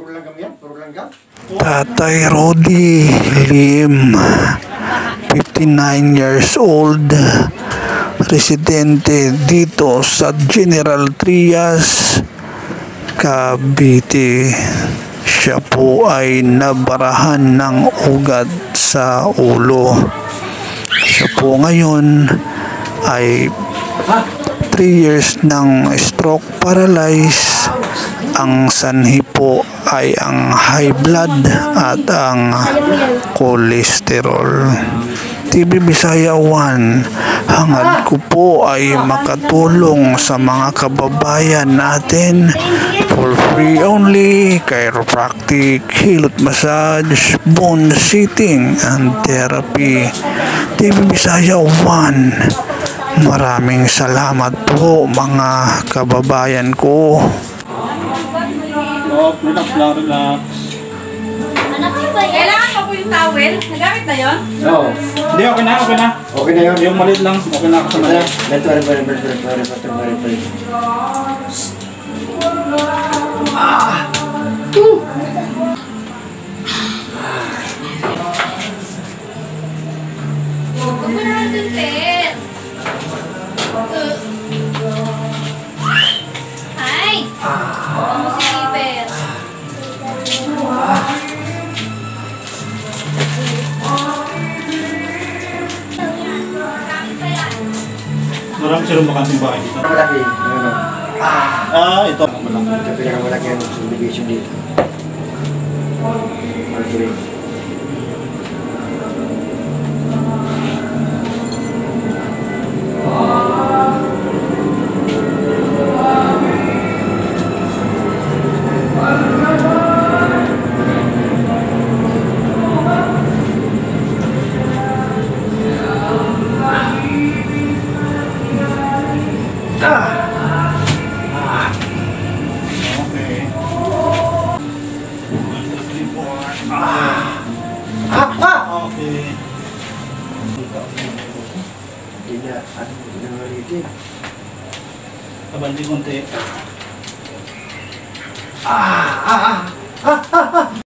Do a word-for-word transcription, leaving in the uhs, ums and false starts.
Tatay Rodi Lim, fifty-nine years old, residente dito sa General Trias, Cavite. Siya po ay nabarahan ng ugat sa ulo. Siya po ngayon ay three years ng stroke paralyzed. Ang sanhi po ay ang high blood at ang cholesterol. T V Bisaya one, hangad ko po ay makatulong sa mga kababayan natin for free only, chiropractic, hilot massage, bone sitting and therapy. T V Bisaya one, maraming salamat po mga kababayan ko. Oh, relax lang, relax. Anak ko ba yan? Kailangan pa po yung towel? Nagamit na yun? Oo. Hindi, okay na, okay na. Okay na yun. Yung maliit lang, okay na ako sa maliit. Let's worry, worry, worry, worry, worry, worry, worry. Ah! Uh! Huwag mo na natin, Pet. Hi! Huwag mo si Pet. Marami silang bakanteng bahay dito. Malaki. Ano? Ah, ito. Malaki. Ito pinakamalaki ang subdivision dito. Artery. Okay. Hindi na, ano, hindi na malitin. Kabandi konti. Ah! Ah! Ah! Ah! Ah!